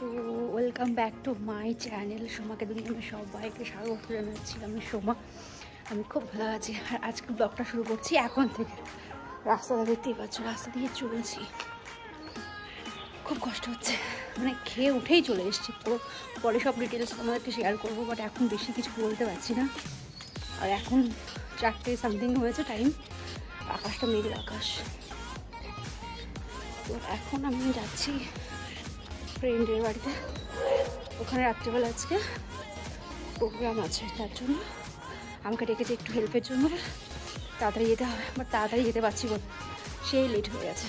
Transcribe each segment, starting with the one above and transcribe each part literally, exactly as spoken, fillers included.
তো welcome back to my channel সোমাকে দুনিয়া। আমি সবাইকে স্বাগত জানাচ্ছি। আমি সোমা, আমি খুব ভালো আছি। আর আজকে ব্লগটা শুরু করছি এখন থেকে। রাস্তাটা দেখতেই পাচ্ছ, রাস্তা দিয়ে চলছি, খুব কষ্ট হচ্ছে, মানে খেয়ে উঠেই চলে এসেছি। পুরো পরে সব ডিটেলস তোমাদেরকে শেয়ার করবো, বাট এখন বেশি কিছু বলতে পারছি না। আর এখন চারটে সামথিং হয়েছে টাইম, আকাশটা মেঘলা আকাশ। তো এখন আমি যাচ্ছি ফ্রেন্ডের বাড়িতে, ওখানে রাত্রিবেলা আজকে প্রোগ্রাম আছে, তার জন্য আমাকে ডেকেছে একটু হেল্পের জন্য। তাড়াতাড়ি যেতে হবে, বাট তাড়াতাড়ি যেতে পারছি বল, সেই লেট হয়ে গেছে।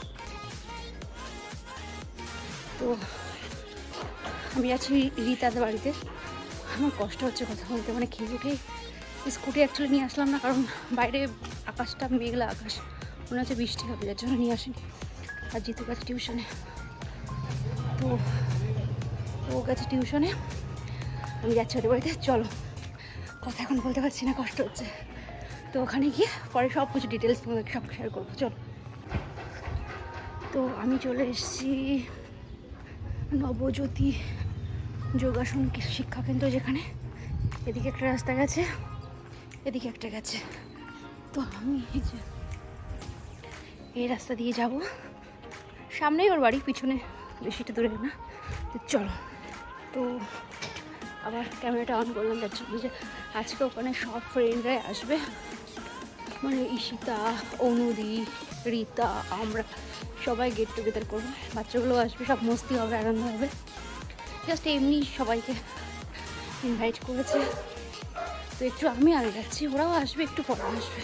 তো আমি যাচ্ছি রীতাদের বাড়িতে। আমার কষ্ট হচ্ছে কথা বলতে, মানে খেয়ে উঠেই স্কুটি অ্যাকচুয়ালি নিয়ে আসলাম না, কারণ বাইরে আকাশটা মেঘলা আকাশ, মনে হচ্ছে বৃষ্টি হবে, যার জন্য নিয়ে আসিনি। আর জিতু গেছে টিউশনে, তো ও গেছে টিউশনে, আমি যাচ্ছি ওদের বাড়িতে। চলো, কথা এখন বলতে পারছি না, কষ্ট হচ্ছে। তো ওখানে গিয়ে পরে সব কিছু ডিটেলস তোমাদেরকে সব শেয়ার করবো। চলো, তো আমি চলে এসেছি নবজ্যোতি যোগাসন শিক্ষাকেন্দ্র, যেখানে এদিকে একটা রাস্তা গেছে, এদিকে একটা গেছে। তো আমি এই যে এই রাস্তা দিয়ে যাব, সামনেই ওর বাড়ি, পিছনে বেশিটা দূরে না। তো চলো, তো আবার ক্যামেরাটা অন করলাম, যার জন্য যে আজকে ওখানে সব ফ্রেন্ডরাই আসবে, মানে ঈশিতা, অনুদি, রীতা, আমরা সবাই গেট টুগেদার করবো। বাচ্চাগুলো আসবে, সব মস্তি হবে, আনন্দ হবে। জাস্ট এমনি সবাইকে ইনভাইট করেছে। তো একটু আমি আগে যাচ্ছি, ওরাও আসবে, একটু পরে আসবে।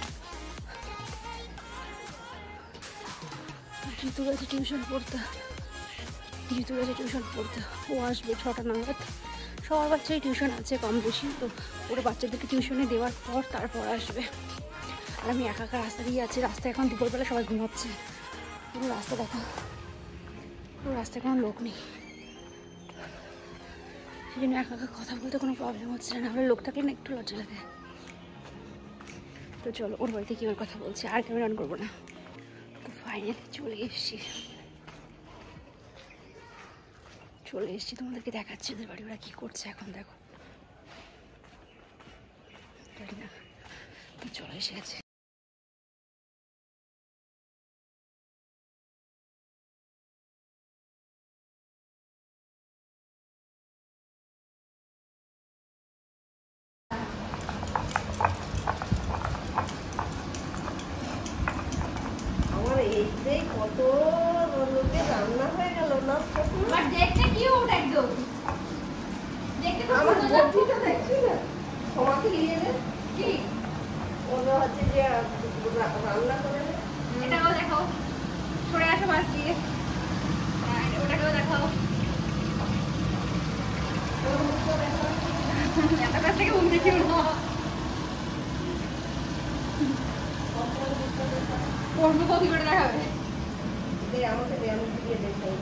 জিতু গেছে টিউশন পড়তে, জিতু গেছে টিউশন পড়তে ও আসবে ছটা নাগাদ। সবার বাচ্চাই টিউশন আছে কম বেশি, তো ওরা বাচ্চাদেরকে টিউশনে দেওয়ার পর তারপর আসবে। আর আমি একা একা রাস্তা দিয়ে যাচ্ছি, রাস্তায় এখন দুপুরবেলা সবাই ঘুমাচ্ছে। পুরো রাস্তা দেখো, পুরো রাস্তায় কোনো লোক নেই, সেই জন্য একা একা কথা বলতে কোনো প্রবলেম হচ্ছে না। হলে লোক থাকলে না একটু লজ্জা লাগে। তো চলো, ওর বাড়িতে কি ওর কথা বলছি, আর ক্যামেরা অন করবো না। তো ফাইনালি চলে এসছি, চলে এসছি তোমাদেরকে দেখাচ্ছি ওদের বাড়ি, ওরা কী করছে এখন দেখো, জানি না। তো চলে এসে গেছে। কত লোকের রান্না হয়ে গেল না, দেখতে কিউট একদম, দেখতে আমার বটিটা দেখছি না, সবাইকে নিয়ে নে কি ওরা হচ্ছে যে রান্না করে। এটাও দেখাও, সরে আসো মাছ দিয়ে, ওটাকেও দেখাও, এত কাছ থেকে উঠতে ছিল না। পড়বো কি করে দেখাবে, আমাকে আমি দিয়ে দেখাই।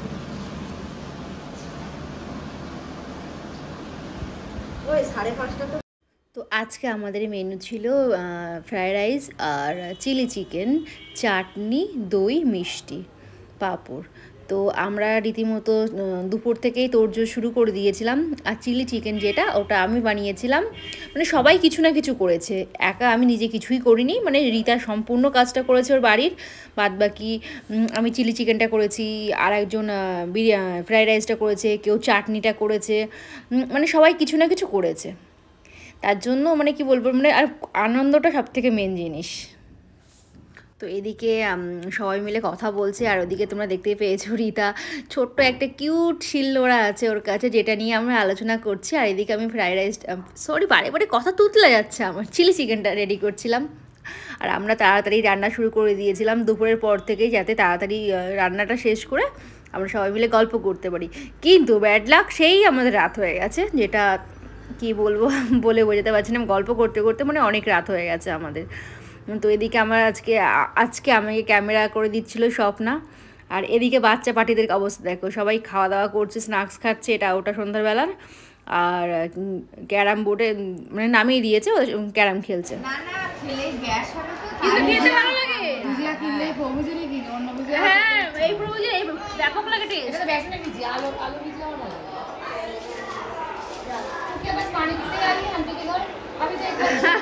ওই সাড়ে পাঁচটা তো। তো আজকে আমাদের মেনু ছিল ফ্রায়েড রাইস আর চিলি চিকেন, চাটনি, দই, মিষ্টি, পাঁপড়। তো আমরা রীতিমতো দুপুর থেকেই তোড়জোড় শুরু করে দিয়েছিলাম। আর চিলি চিকেন যেটা, ওটা আমি বানিয়েছিলাম, মানে সবাই কিছু না কিছু করেছে, একা আমি নিজে কিছুই করিনি। মানে রীতা সম্পূর্ণ কাজটা করেছে ওর বাড়ির, বাদ বাকি আমি চিলি চিকেনটা করেছি, আর একজন বিরিয়ানি ফ্রায়েড রাইসটা করেছে, কেউ চাটনিটা করেছে, মানে সবাই কিছু না কিছু করেছে। তার জন্য মানে কি বলবো, মানে আর আনন্দটা সব থেকে মেন জিনিস। তো এদিকে সবাই মিলে কথা বলছে, আর ওদিকে তোমরা দেখতেই পেয়েছো রীতা ছোট্ট একটা কিউট শিলনোড়া আছে ওর কাছে, যেটা নিয়ে আমরা আলোচনা করছি। আর এদিকে আমি ফ্রাইড রাইস, সরি বারে বারে কথা তুতলে যাচ্ছে আমার, চিলি চিকেনটা রেডি করছিলাম। আর আমরা তাড়াতাড়ি রান্না শুরু করে দিয়েছিলাম দুপুরের পর থেকেই, যাতে তাড়াতাড়ি রান্নাটা শেষ করে আমরা সবাই মিলে গল্প করতে পারি। কিন্তু ব্যাড লাক, সেই আমাদের রাত হয়ে গেছে, যেটা কি বলবো বলে বোঝাতে পারছি না। গল্প করতে করতে মানে অনেক রাত হয়ে গেছে আমাদের। তো এদিকে আমার আজকে আজকে আমাকে ক্যামেরা করে দিচ্ছিলো স্বপ্না, আর এদিকে বাচ্চা পার্টিদের অবস্থা দেখো, সবাই খাওয়া দাওয়া করছে, স্ন্যাক্স খাচ্ছে, এটা ওটা সন্ধ্যাবেলার। আর ক্যারাম বোর্ডে মানে নামিয়ে দিয়েছে, ক্যারাম খেলছে। के बस पानी पीते आ रही है आंटी के घर अभी तो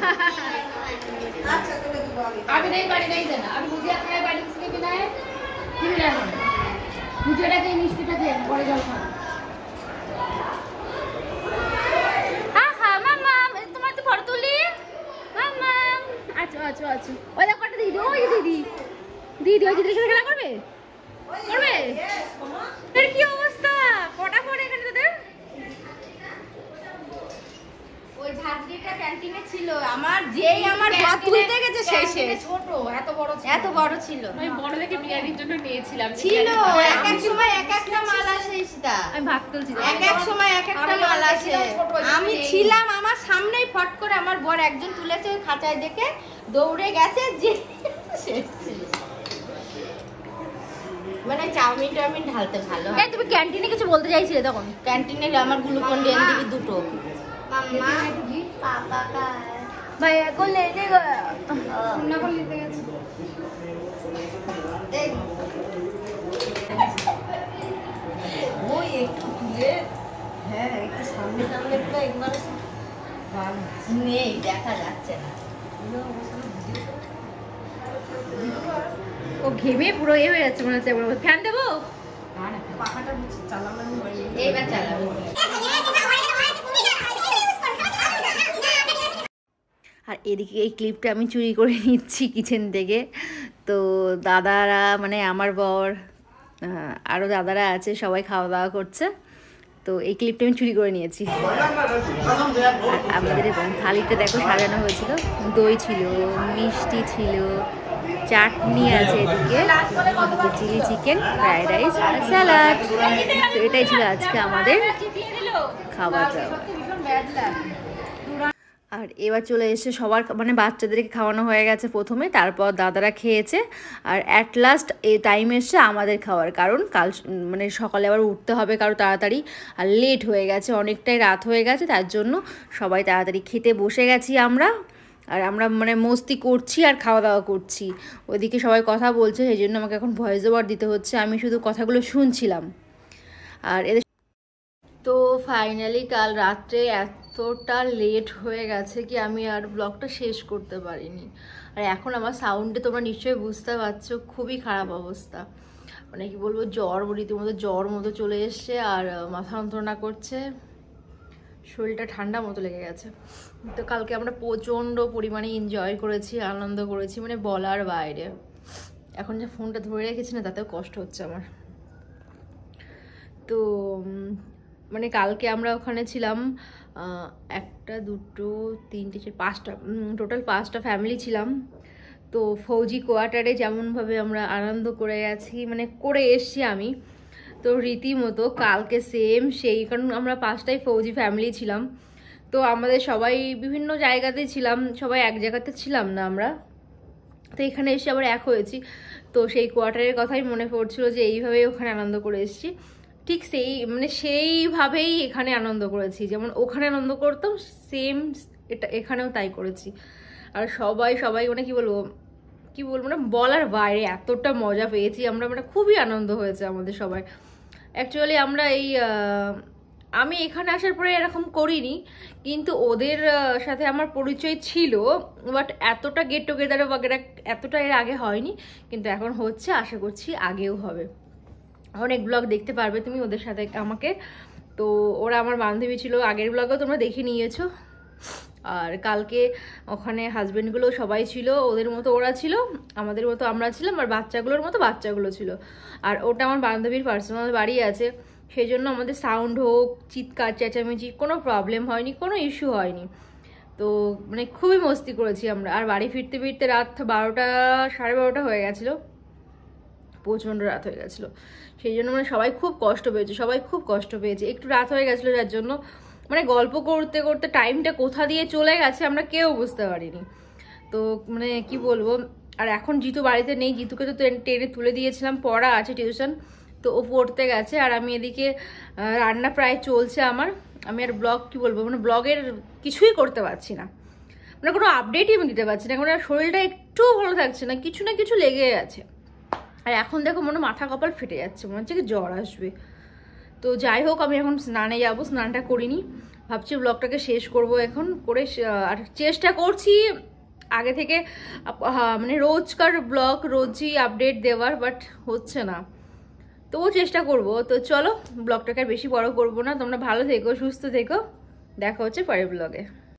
अच्छा तो मैं दूंगा अभी नहीं पानी नहीं देना अभी मुझे अपने पानी किसके बिना है फिर लेना मुझे ना कहीं मिष्टी पे दे बड़े जल खाना हाँ हाँ मामा तुम्हारे तो फोटो तुली मामा अच्छा अच्छा अच्छा ওই দেখো একটা দিদি ওই দিদি দিদি ওই দিদির সাথে খেলা করবে করবে এর কি অবস্থা কটা ফোন এখানে তোদের ওই ঝাঁঝরিটা ক্যান্টিনে ছিল আমার যেই আমার পা তুলতে গেছে সেই শেষ ছোট এত বড় ছিল এত বড় ছিল আমি বড় দেখে বিরিয়ানির জন্য নিয়েছিলাম ছিল এক এক সময় এক একটা মাল আসে সেটা আমি ভাত তুলছি এক এক সময় এক একটা মাল আসে আমি ছিলাম আমার সামনেই ফট করে আমার বর একজন তুলেছে ওই খাঁচায় দেখে দৌড়ে গেছে যে শেষ ছিল মানে চাউমিন টাউমিন ঢালতে ভালো হয় তুমি ক্যান্টিনে কিছু বলতে চাইছিলে তখন ক্যান্টিনে আমার গ্লুকন ডি এনদিকে দুটো মাম্মা পাপা का भैया को लेने गया सुनना को लेते गए वो एक तुले है एक सामने सामने पूरा एक बार নেই দেখা যাচ্ছে না ও ঘেমে পুরো এ হয়ে যাচ্ছে মনে হচ্ছে ফ্যান দেবো না না পাখাটা চালানো হয়নি এইবার চালাবো আর এদিকে এই ক্লিপটা আমি চুরি করে নিচ্ছি কিচেন থেকে তো দাদারা মানে আমার বর আরও দাদারা আছে সবাই খাওয়া দাওয়া করছে তো এই ক্লিপটা আমি চুরি করে নিয়েছি আর আমাদের থালিটা দেখো সাজানো হয়েছিল দই ছিল মিষ্টি ছিল চাটনি আছে এদিকে এদিকে চিলি চিকেন ফ্রাইড রাইস আর স্যালাড তো এটাই ছিল আজকে আমাদের খাবার দাবার আর এবার চলে এসে সবার মানে বাচ্চাদেরকে খাওয়ানো হয়ে গেছে প্রথমে তারপর দাদারা খেয়েছে আর অ্যাট লাস্ট এই টাইম এসে আমাদের খাওয়ার কারণ কাল মানে সকালে আবার উঠতে হবে কারো তাড়াতাড়ি আর লেট হয়ে গেছে অনেকটাই রাত হয়ে গেছে তার জন্য সবাই তাড়াতাড়ি খেতে বসে গেছি আমরা আর আমরা মানে মস্তি করছি আর খাওয়া দাওয়া করছি ওইদিকে সবাই কথা বলছে সেই জন্য আমাকে এখন ভয়েস ওভার দিতে হচ্ছে আমি শুধু কথাগুলো শুনছিলাম আর এদের তো ফাইনালি কাল রাত্রে এতটা লেট হয়ে গেছে কি আমি আর ব্লগটা শেষ করতে পারিনি আর এখন আমার সাউন্ডে তোমরা নিশ্চয়ই বুঝতে পারছো খুবই খারাপ অবস্থা মানে কি বলবো জ্বর রীতিমতো জ্বর মতো চলে এসছে আর মাথা যন্ত্রণা করছে শরীরটা ঠান্ডা মতো লেগে গেছে তো কালকে আমরা প্রচণ্ড পরিমাণে এনজয় করেছি আনন্দ করেছি মানে বলার বাইরে এখন যে ফোনটা ধরে রেখেছি না তাতেও কষ্ট হচ্ছে আমার তো মানে কালকে আমরা ওখানে ছিলাম একটা দুটো তিনটে চার পাঁচটা টোটাল পাঁচটা ফ্যামিলি ছিলাম তো ফৌজি কোয়ার্টারে যেমনভাবে আমরা আনন্দ করে গেছি মানে করে এসছি আমি তো রীতিমতো কালকে সেম সেই কারণ আমরা পাঁচটাই ফৌজি ফ্যামিলি ছিলাম তো আমাদের সবাই বিভিন্ন জায়গাতে ছিলাম সবাই এক জায়গাতে ছিলাম না আমরা তো এখানে এসে আবার এক হয়েছি তো সেই কোয়ার্টারের কথাই মনে পড়ছিল যে এইভাবেই ওখানে আনন্দ করে এসেছি ঠিক সেই মানে সেইভাবেই এখানে আনন্দ করেছি যেমন ওখানে আনন্দ করতাম সেম এটা এখানেও তাই করেছি আর সবাই সবাই মানে কি বলবো কি বলবো না বলার বাইরে এতটা মজা পেয়েছি আমরা মানে খুবই আনন্দ হয়েছে আমাদের সবাই অ্যাকচুয়ালি আমরা এই আমি এখানে আসার পরে এরকম করিনি কিন্তু ওদের সাথে আমার পরিচয় ছিল বাট এতটা গেট টুগেদার বাগেরা এতটা এর আগে হয়নি কিন্তু এখন হচ্ছে আশা করছি আগেও হবে অনেক ব্লগ দেখতে পারবে তুমি ওদের সাথে আমাকে তো ওরা আমার বান্ধবী ছিল আগের ব্লগেও তোমরা দেখে নিয়েছো আর কালকে ওখানে হাজবেন্ডগুলো সবাই ছিল ওদের মতো ওরা ছিল আমাদের মতো আমরা ছিলাম আর বাচ্চাগুলোর মতো বাচ্চাগুলো ছিল আর ওটা আমার বান্ধবীর পার্সোনাল বাড়ি আছে সেই জন্য আমাদের সাউন্ড হোক চিৎকার চেঁচামেচি কোনো প্রবলেম হয়নি কোনো ইস্যু হয়নি তো মানে খুবই মস্তি করেছি আমরা আর বাড়ি ফিরতে ফিরতে রাত বারোটা সাড়ে বারোটা হয়ে গেছিলো প্রচণ্ড রাত হয়ে গেছিলো সেই জন্য মানে সবাই খুব কষ্ট পেয়েছে সবাই খুব কষ্ট পেয়েছে একটু রাত হয়ে গেছিলো যার জন্য মানে গল্প করতে করতে টাইমটা কোথা দিয়ে চলে গেছে আমরা কেউ বুঝতে পারিনি তো মানে কি বলবো আর এখন জিতু বাড়িতে নেই জিতুকে তো ট্রেনে তুলে দিয়েছিলাম পড়া আছে টিউশন তো ও পড়তে গেছে আর আমি এদিকে রান্না প্রায় চলছে আমার আমি আর ব্লগ কি বলবো মানে ব্লগের কিছুই করতে পারছি না মানে কোনো আপডেটই আমি দিতে পারছি না কারণ শরীরটা একটু ভালো থাকছে না কিছু না কিছু লেগে আছে আর এখন দেখো মনে মাথা কপাল ফেটে যাচ্ছে মনে হচ্ছে কি জ্বর আসবে তো যাই হোক আমি এখন স্নানে যাবো স্নানটা করিনি ভাবছি ব্লগটাকে শেষ করব এখন করে। আর চেষ্টা করছি আগে থেকে মানে রোজকার ব্লগ রোজই আপডেট দেওয়ার, বাট হচ্ছে না, তবুও চেষ্টা করব। তো চলো ব্লগটাকে আর বেশি বড় করব না, তোমরা ভালো থেকো, সুস্থ থেকো, দেখা হচ্ছে পরের ব্লগে।